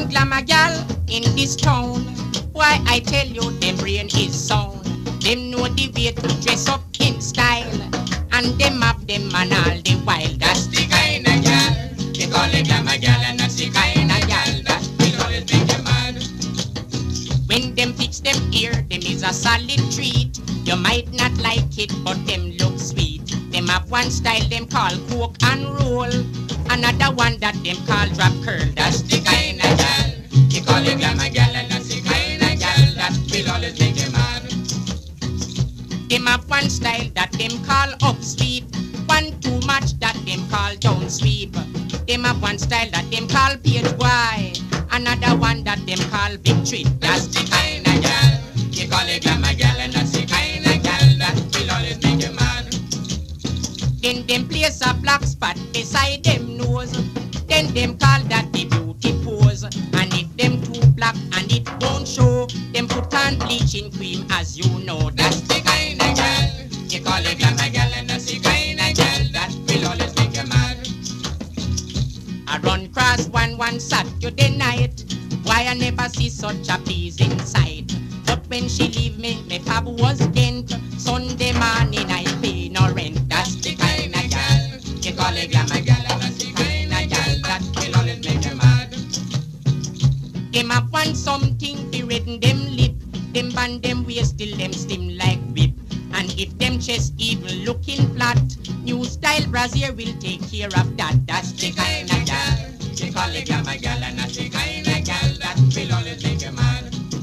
Them glamour gal in this town, why I tell you them brain is sound. Them know the way to dress up in style, and them have them man all the while. That's the kind of gal they call it glamour gal, and that's the kind of gal that will always make you mad. When them fix them ear, them is a solid treat. You might not like it, but them look sweet. Them have one style them call coke and roll, another one that them call drop curl. That's the kind of gal they call it glamour gal, and that's the kind of gal that will always make you mad. Them have one style that them call up sweep, one too much that them call down sweep. Them have one style that them call page boy, another one that them call big treat. That's the kind of gal they call it glamour gal, and that's the kind of gal that will always make you mad. Then them place a black spot beside them nose, then them call that the beauty pose. And if them too black and it won't show, them put on bleaching cream, as you know. That's the kind of gal they call it glamour gal, and that's the kind of gal that will always make you mad. I run cross one Saturday night, why I never see such a pleasing sight. But when she leave me, my pab was dent. Sunday morning I pay no rent. That's the kind of gal they call it glamour gal, and that's the kind of gal that will always make you mad. Them have one something to redden them lip, them band them waist till them slim like whip. And if them chest even looking flat, new style brassiere will take care of that. That's the kind of gal they call it glamour gal, and that's the kind of gal that will always make you mad.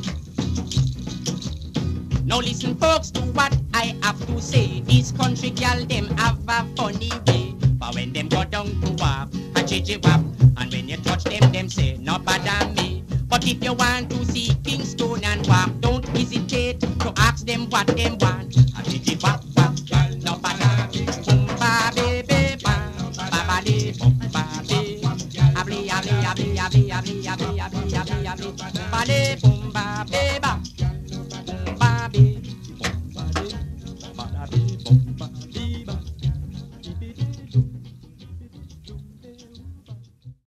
Now listen folks to what I have to say. This country gal them have a funny way, but when them go down to wap, a chichi wap, and when you touch them, them say no bother me. But if you want to see Kingston and wap, don't hesitate to ask them what them want. A chichi wap wap, gal no bother me. Boom ba baby ba, ba ba de boom ba de. Abli abli abli abli abli abli abli abli abli, ba de boom ba baby ba.